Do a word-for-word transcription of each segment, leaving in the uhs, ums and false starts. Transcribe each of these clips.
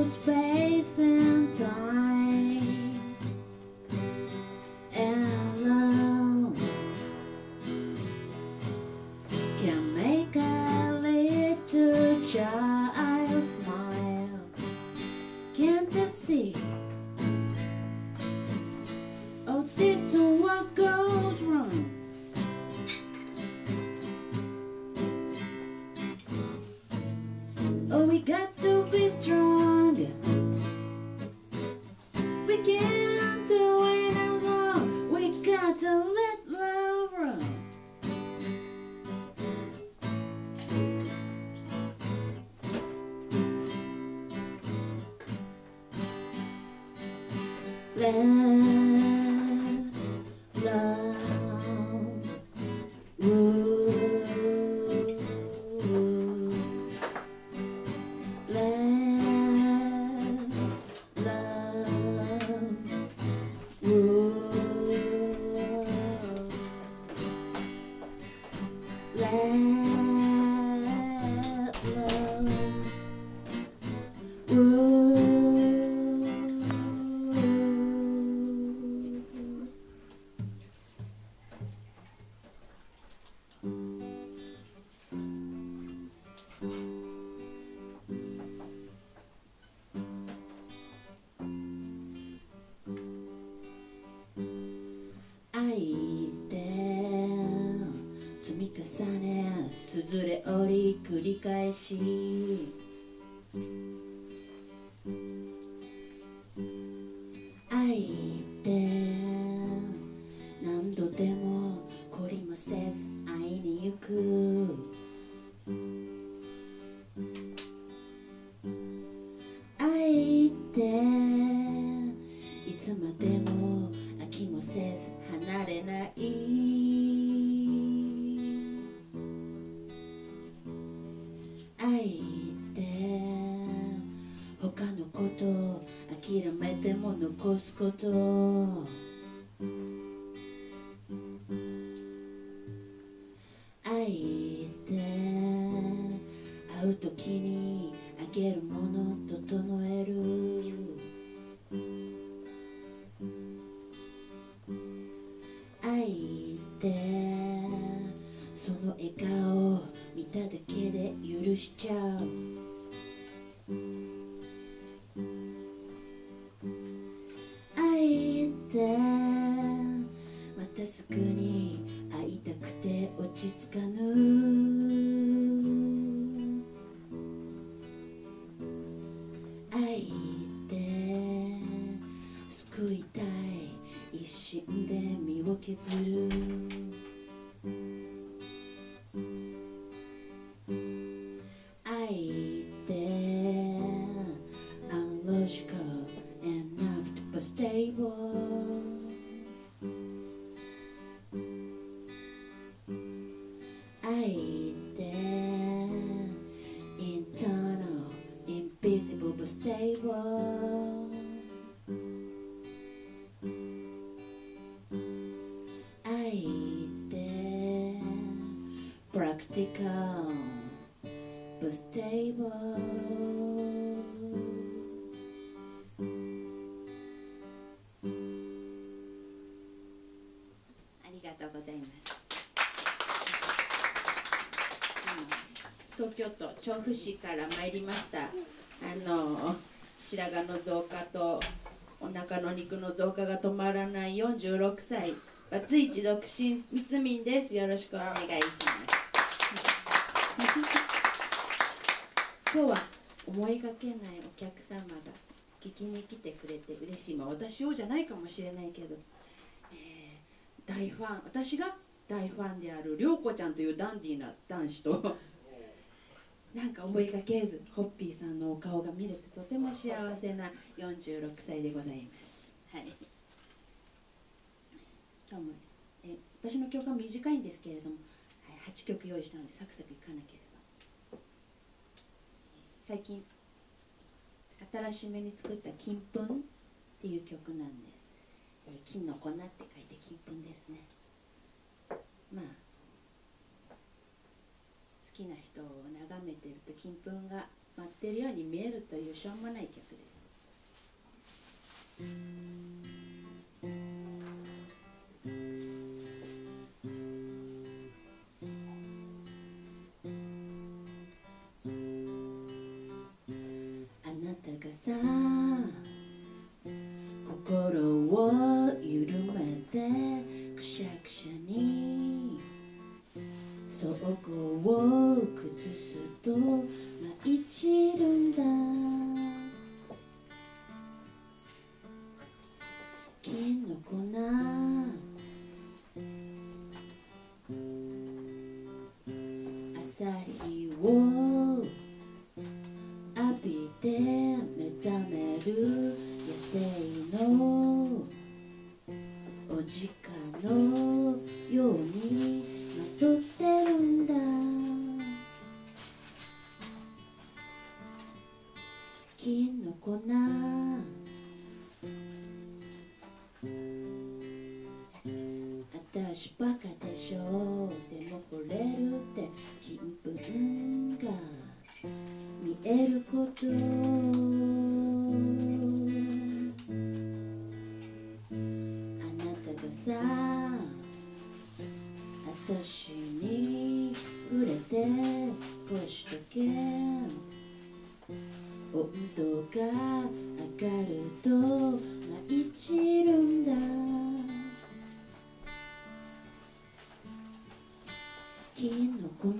space and time, and love can make a little child smile. Can't you see? Oh, this is what goes wrong. Oh, we got to be strong. We can't do it alone. We got to let love run. Let love rule. Let love rule. Let love rule.愛って積み重ね綴れ折り繰り返し、愛って何度でも懲りもせず会いに行く、愛っていつまでも飽きもせず離れない、愛って他のこと諦めても残すこと、愛って会う時にあげるもの整える、愛ってその笑顔見ただけで許しちゃう、愛ってまたすぐに会いたくて落ち着かぬ、愛って救いたい一心で身を削る、愛って unlogical and not but stable、 愛って internal invisible but stable、愛って practical but stable、 ありがとうございます。東京都調布市から参りました。あの白髪の増加とお腹の肉の増加が止まらないよんじゅうろくさいバツイチ独身密民です。よろしくお願いします。今日は思いがけないお客様が聞きに来てくれて嬉しい。まあ私をじゃないかもしれないけど、えー、大ファン、私が大ファンである涼子ちゃんというダンディーな男子となんか思いがけずホッピーさんのお顔が見れてとても幸せなよんじゅうろくさいでございます。はい、今日もえ私の曲は短いんですけれども、はい、はちきょく用意したのでサクサクいかなければ。最近新しめに作った金粉っていう曲なんです。えー、金の粉って書いて金粉ですね。まあ好きな人を眺めてると金粉が待ってるように見えるというしょうもない曲です。あなたがさ心を緩めてくしゃくしゃに走行を崩すと舞い散るんだ。金の粉朝日を浴びて目覚める野生のおじかのようにまとってるんだ。金の粉私バカでしょでも惚れるって金粉が見えることあなたがさ私に触れて少しだけ温度が上がると舞い散るんだ。金の粉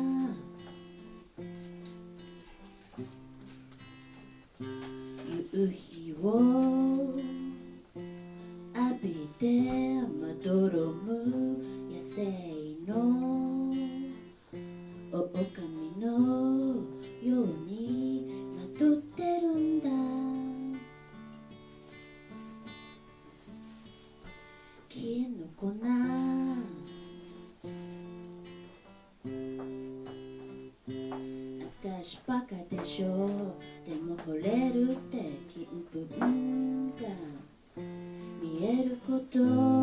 夕日を浴びてまどろむ野生の狼のようにまとってるんだ。金の粉私バカでしょでも惚れるって金粉が見えること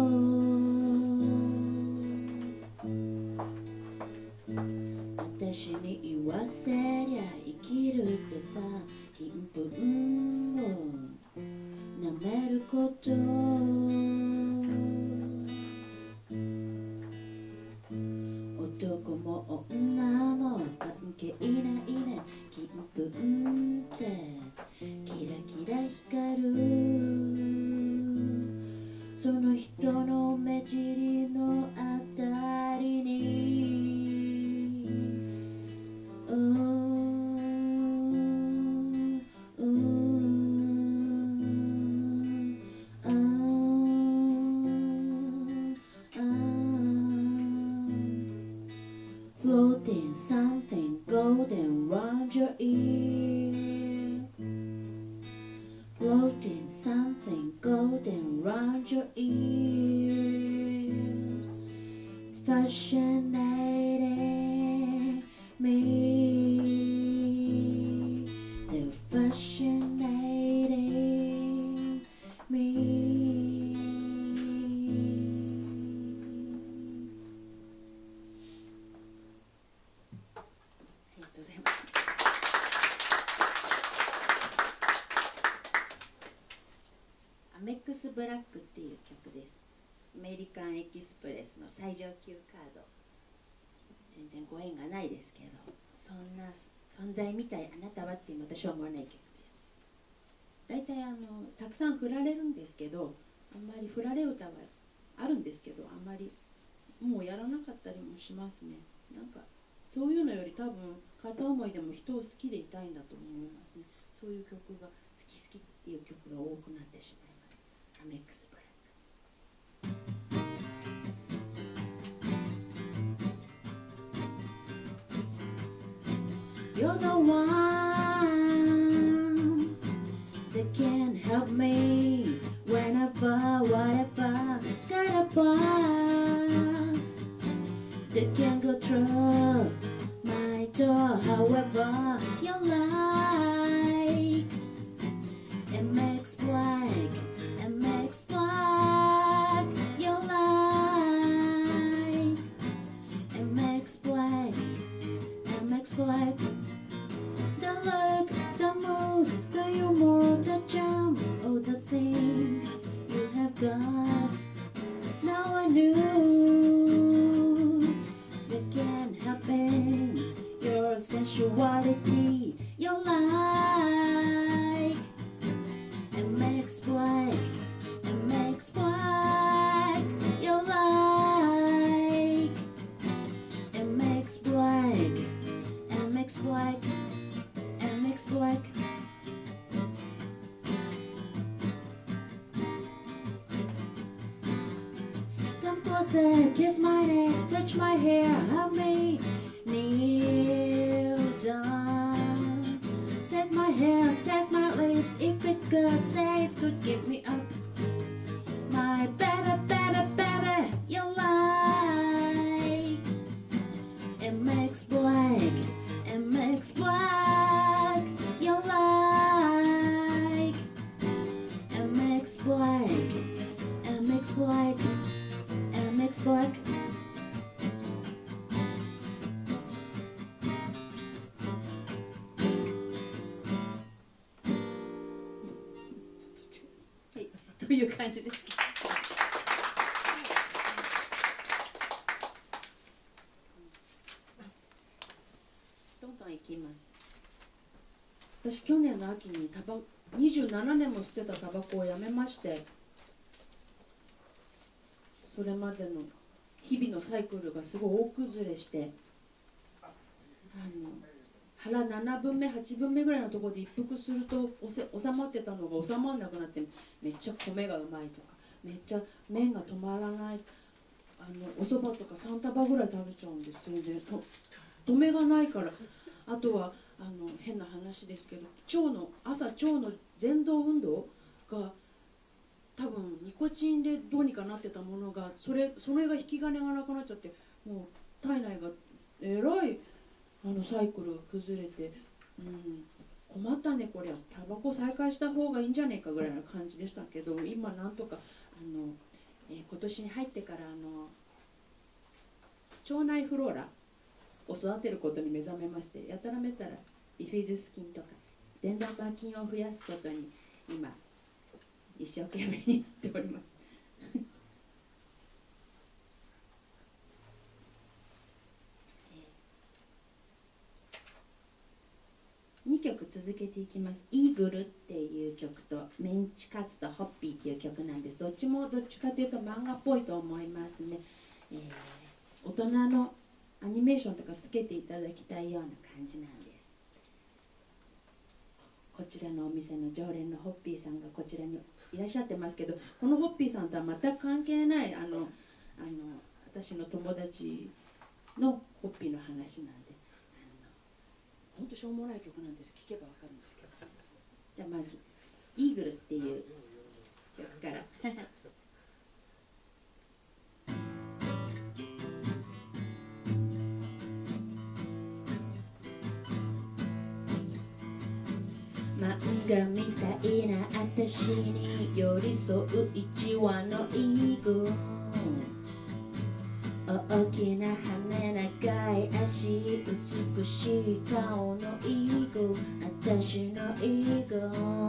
私に言わせりゃ生きるってさ金粉を舐めること男も女も関係ないね金粉ってキラキラ光るその人の目尻のあたりにうーんうーんあーあーFloating something golden round your ear Floating something golden round your ear Fascinating me They're fascinating meありがとうございます。アメックスブラックっていう曲です。アメリカンエキスプレスの最上級カード。全然ご縁がないですけど、そんな存在みたいあなたはっていうの私は思わない曲です。大体あのたくさん振られるんですけど、あんまり振られ歌はあるんですけど、あんまりもうやらなかったりもしますね。なんかそういうのより多分片思いでも人を好きでいたいんだと思いますね。そういう曲が好き好きっていう曲が多くなってしまいます。アメックスブラック。You're the one that can help me whenever, whatever, gotta pass. That can go through my door, however you like. It makes black, it makes black your life. It makes black, it makes black the love. said, kiss my neck, touch my hair, have me kneel down. Set my hair, taste my lips, if it's good, say it's good, give me up. My baby, baby, baby, you like. It makes black, it makes black, you like. It makes black, it makes black, it makes black.はい、という感じです。どんどんいきます。私去年の秋にタバにじゅうななねんも捨てたタバコをやめまして、それまでの日々のサイクルがすごい大崩れして、あの腹ななぶんめはちぶんめぐらいのところで一服するとおせ収まってたのが収まらなくなって、めっちゃ米がうまいとか、めっちゃ麺が止まらない、あのお蕎麦とかさん束ぐらい食べちゃうんです。それでと止めがないから。あとはあの変な話ですけど、腸の朝腸の前動運動が多分ニコチンでどうにかなってたものが、それそれが引き金がなくなっちゃって、もう体内がえらいあのサイクルが崩れて、うん、困ったねこりゃ、タバコ再開した方がいいんじゃねえかぐらいな感じでしたけど、今なんとかあの、えー、今年に入ってからあの腸内フローラを育てることに目覚めまして、やたらめったらビフィズス菌とか善玉菌を増やすことに今一生懸命になっておりますにきょく続けていきます。イーグルっていう曲とメンチカツとホッピーっていう曲なんです。どっちもどっちかというと漫画っぽいと思いますね。えー、大人のアニメーションとかつけていただきたいような感じなんです。こちらのお店の常連のホッピーさんがこちらにいらっしゃってますけど、このホッピーさんとは全く関係ないあのあの私の友達のホッピーの話なんで、本当しょうもない曲なんです。聴けばわかるんですけど。じゃあまず「イーグル」っていう曲から漫画みたいな私に寄り添う一羽のイーグル、大きな羽長い足美しい顔のイーグル、私のイーグル、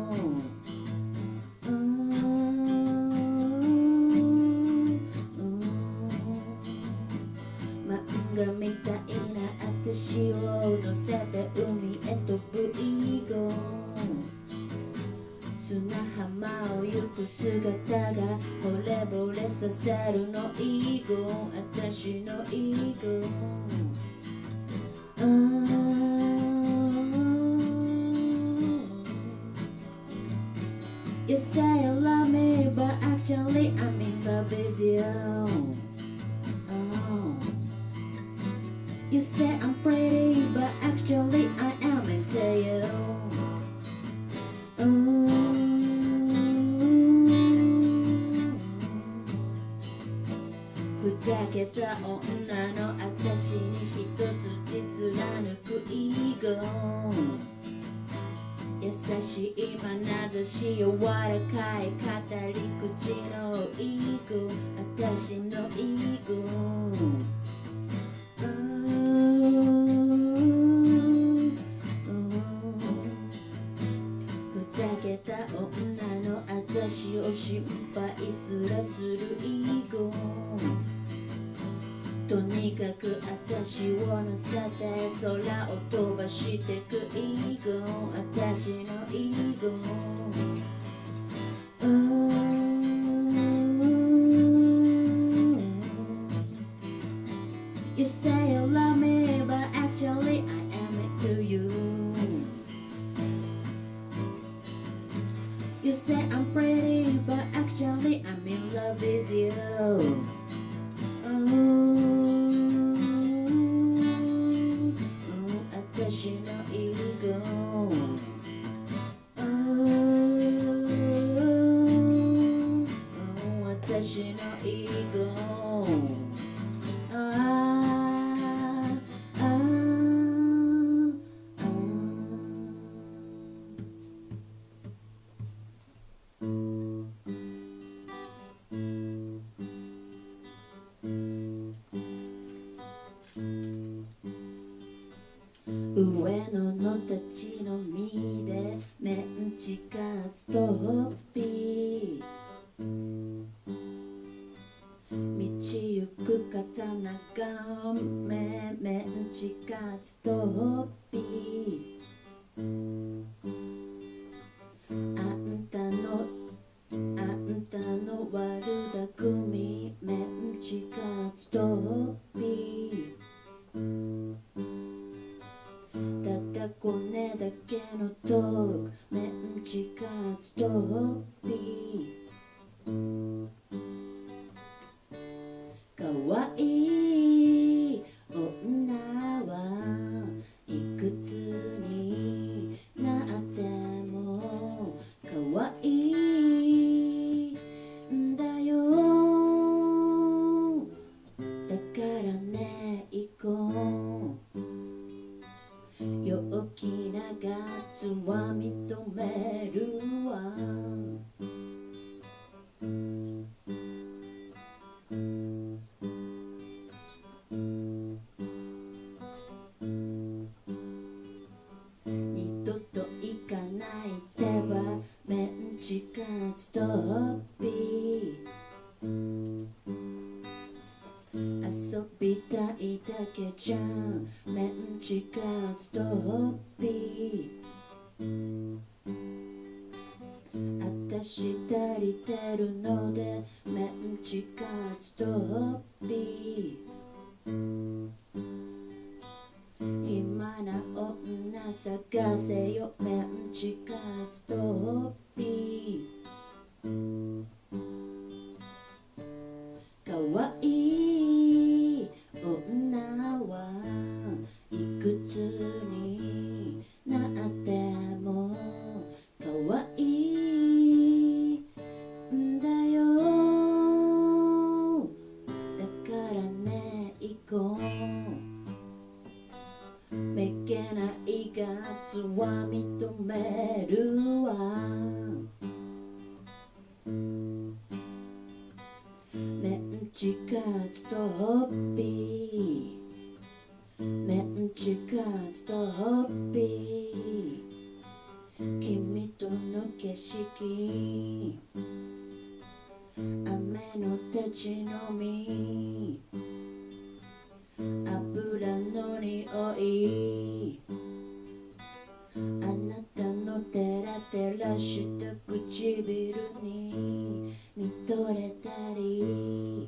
漫画みたいな私を乗せて海へ飛ぶイーグル、砂浜を行く姿が惚れ惚れさせるのイーグル、私のイーグル、You say you love me, but actually I'm in love with you. Oh. You say I'm pretty, but actually I am into you. Oh. ふざけた女の私に一筋貫くイーグル、優しい眼差し柔らかい語り口のイーグル、私のイーグル、ふざけた女の私を心配すらするイーグル、とにかく私を乗せて空を飛ばしてくイーグル、私のイーグル、You say you love me, but actually I am into you. You say I'm pretty, but actually I'm in love with you. 私のイゴああああ上野の立ち飲みでメンチカツとホッピー道行く方眺めメンチカツとホッピーあんたのあんたの悪巧みメンチカツとホッピーただこねだけのトークメンチカツとホッピーかわいい女はいくつになってもかわいいんだよだからね行こう陽気なガッツは認めるわ二度と行かないではメンチカツとホッピー遊びたいだけじゃんメンチカツとホッピーあたし足りてるのでメンチカツとホッピー暇な女探せよメンチカツとホッピーかわいい女はいくつになってもかわいいんだよだからね行こうめげないガッツは認めるわメンチカツとホッピーメンチカツとホッピー君との景色雨の立ち飲み油の匂いあなたのテラテラした唇に見とれたり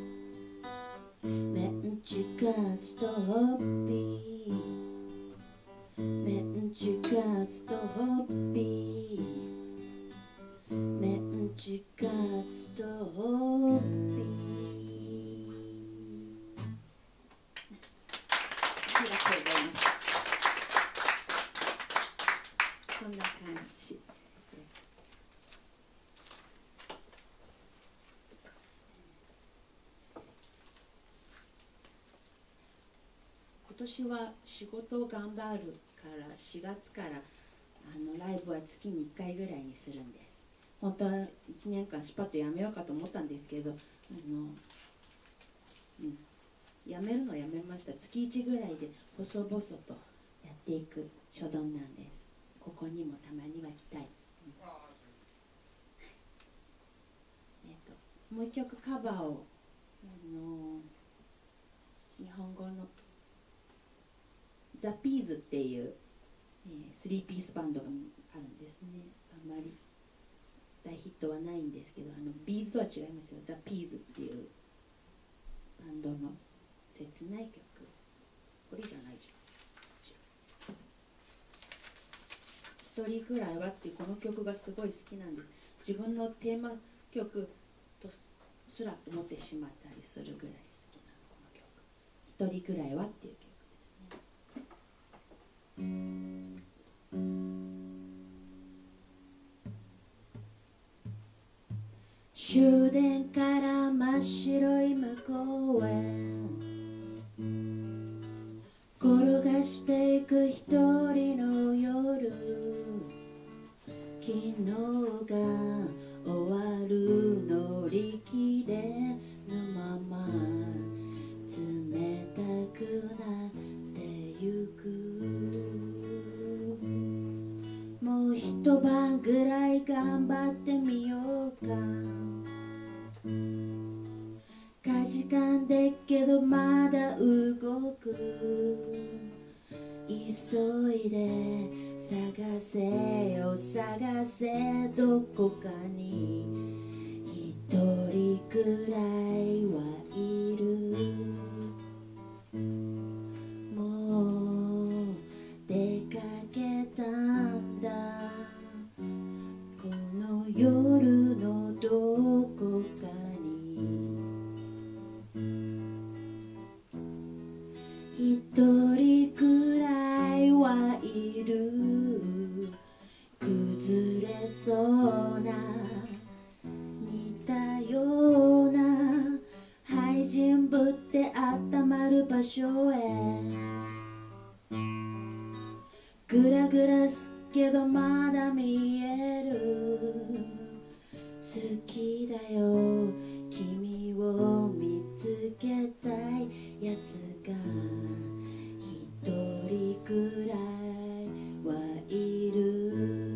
メンチカツとホッピーメンチカツとホッピーメンチカツとホッピーありがとうございます。こんな感じ今年は仕事を頑張るからしがつからあのライブは月にいっかいぐらいにするんです。本当はいちねんかんスパッとやめようかと思ったんですけどあの、うん、やめるのやめました。月いちぐらいで細々とやっていく所存なんです。ここにもたまには来たい、うんえー、ともう一曲カバーをあの日本語のザ・ピーズっていう、えー、スリーピースバンドがあるんですね。あんまり大ヒットはないんですけどあのビーズとは違いますよ。ザ・ピーズっていうバンドの切ない曲。これじゃないじゃん。一人ぐらいはっていうこの曲がすごい好きなんです。自分のテーマ曲とすら思ってしまったりするぐらい好きなこの曲。一人ぐらいはっていう曲ですね。 終電から真っ白い向こうへ転がしていく一人の夜、昨日が終わる乗り切れぬまま冷たくなってゆく。もう一晩ぐらい頑張ってみようか。かじかんでっけどまだ動く。急いで探せよ探せどこかに一人くらいはいる。もう出かけたんだこの夜のどこかに。一人くらいはいる。崩れそうな似たような廃人ぶって温まる場所へぐらぐらすけどまだ見える。好きだよ君を見つけたいやつが一人くらいはいる。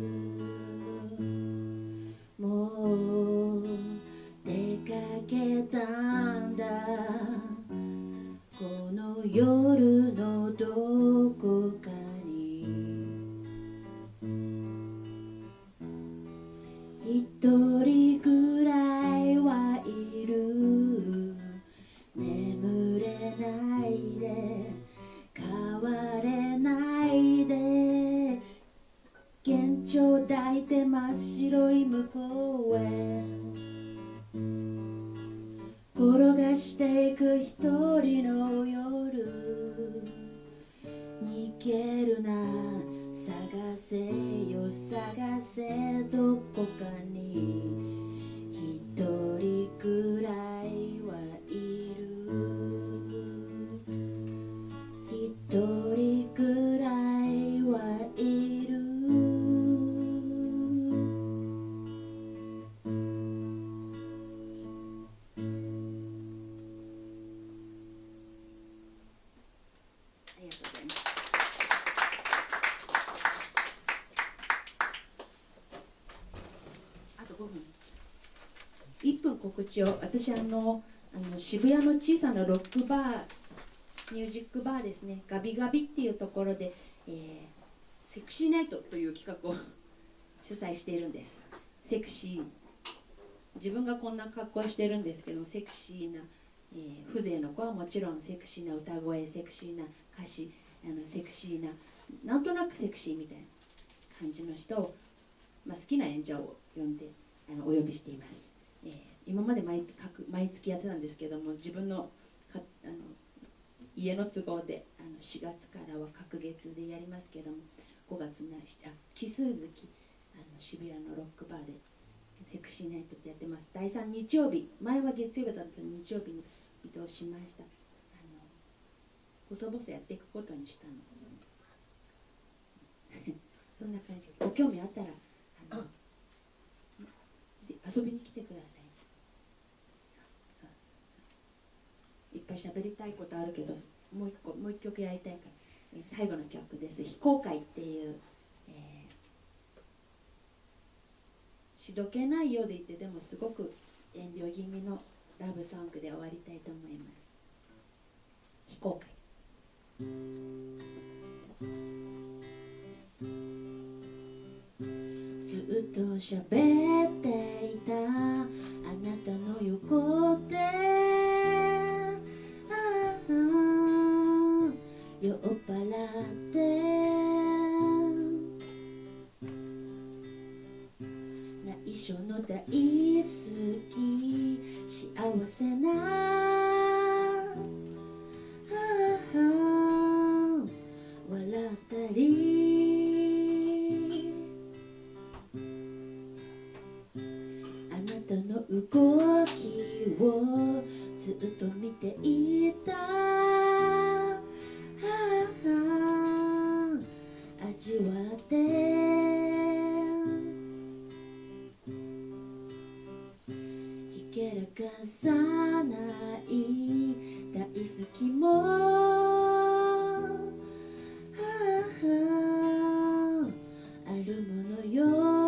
もう出かけたんだこの夜のどこかに。一人くらいはいる。眠れないで変われないで幻聴抱いて真っ白い向こうへ転がしていく一人の夜。逃げるな探せよ探せどこかに一人くらいはいる。一人くらいはいる。ありがとうございます。あとごふん。いっぷん告知を。私あのあの渋谷の小さなロックバーミュージックバーですね、ガビガビっていうところで、えー、セクシーナイトという企画を主催しているんです。セクシー、自分がこんな格好してるんですけど、セクシーな、えー、風情の子はもちろんセクシーな歌声、セクシーな歌詞、あのセクシーな、なんとなくセクシーみたいな感じの人を、まあ、好きな演者を呼んであのお呼びしています。えー、今まで 毎, 毎月やってたんですけども、自分のかあの家の都合であのしがつからは隔月でやりますけども、ごがつの奇数月あの渋谷のロックバーでセクシーナイトってやってます。だいさん日曜日、前は月曜日だったのに日曜日に移動しました。あの細々やっていくことにしたのそんな感じ。ご興味あったらあの遊びに来てください。いっぱい喋りたいことあるけど、もう一個もう一曲やりたいから、えー、最後の曲です。非公開っていう、えー、しどけないようでいて、でもすごく遠慮気味のラブソングで終わりたいと思います。非公開。ずっと喋っていたあなたの横で酔っ払って内緒の大好き幸せな笑ったりあなたの動きをずっと見ていた。味わってひけらかさない大好きもあるものよ。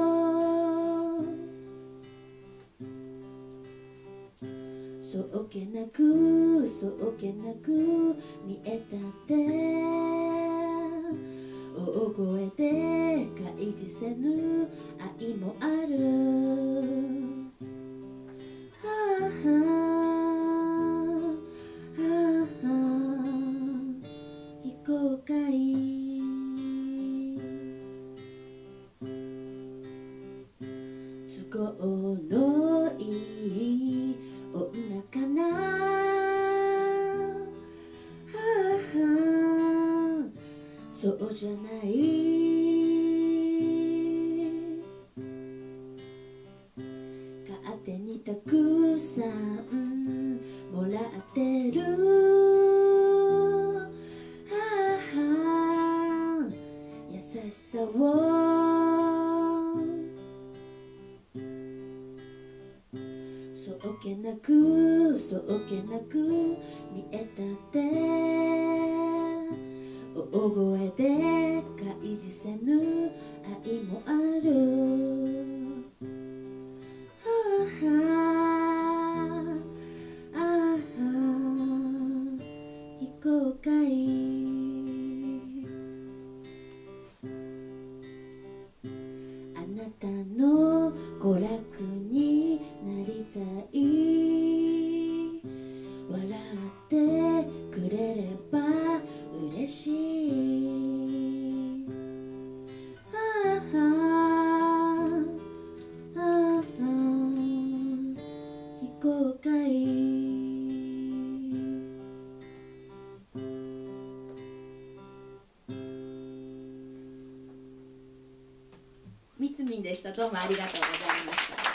そうけなくそうけなく見えたって大声で開示せぬ愛もある。はあはあはあ非公開都合のいい女かな。はあはあそうじゃない。勝手にたくさんもらってる。はあはあ優しさをそうけなくそうけなく見えたって大声で開示せぬ愛もある。はあはあああ非公開あなたの娯楽になりたい。笑ってくれれば嬉しい。はあはあはあ非公開みつみんでした。どうもありがとうございました。